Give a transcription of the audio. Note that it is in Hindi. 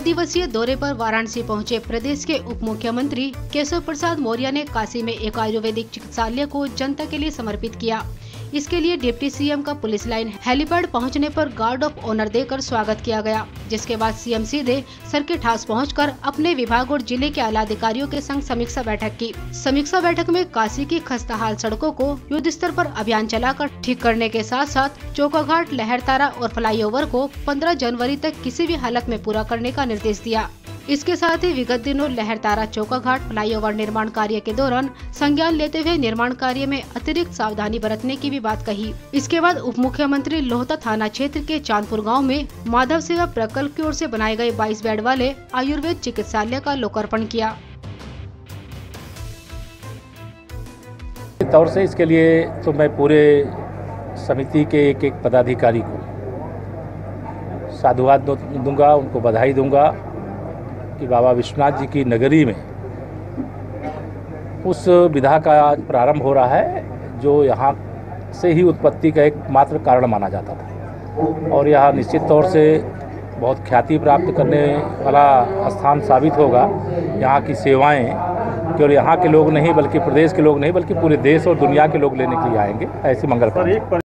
दिवसीय दौरे पर वाराणसी पहुंचे प्रदेश के उप मुख्यमंत्री केशव प्रसाद मौर्य ने काशी में एक आयुर्वेदिक चिकित्सालय को जनता के लिए समर्पित किया। इसके लिए डिप्टी सीएम का पुलिस लाइन हेलीपैड पहुंचने पर गार्ड ऑफ ऑनर देकर स्वागत किया गया, जिसके बाद सीएम सीधे सर्किट हाउस पहुंचकर अपने विभाग और जिले के आला अधिकारियों के संग समीक्षा बैठक की। समीक्षा बैठक में काशी की खस्ताहाल सड़कों को युद्ध स्तर पर अभियान चलाकर ठीक करने के साथ साथ चौकाघाट, लहरतारा और फ्लाईओवर को 15 जनवरी तक किसी भी हालत में पूरा करने का निर्देश दिया। इसके साथ ही विगत दिनों लहरतारा चौकाघाट फ्लाईओवर निर्माण कार्य के दौरान संज्ञान लेते हुए निर्माण कार्य में अतिरिक्त सावधानी बरतने की भी बात कही। इसके बाद उप मुख्यमंत्री लोहता थाना क्षेत्र के चांदपुर गांव में माधव सेवा प्रकल्प की ओर से बनाए गए 22 बेड वाले आयुर्वेद चिकित्सालय का लोकार्पण किया। तौर से इसके लिए तो मैं पूरे समिति के एक पदाधिकारी को साधुवाद दूंगा, उनको बधाई दूंगा कि बाबा विश्वनाथ जी की नगरी में उस विधा का प्रारंभ हो रहा है जो यहाँ से ही उत्पत्ति का एकमात्र कारण माना जाता था, और यह निश्चित तौर से बहुत ख्याति प्राप्त करने वाला स्थान साबित होगा। यहाँ की सेवाएं केवल यहाँ के लोग नहीं बल्कि प्रदेश के लोग नहीं बल्कि पूरे देश और दुनिया के लोग लेने के लिए आएंगे। ऐसी मंगल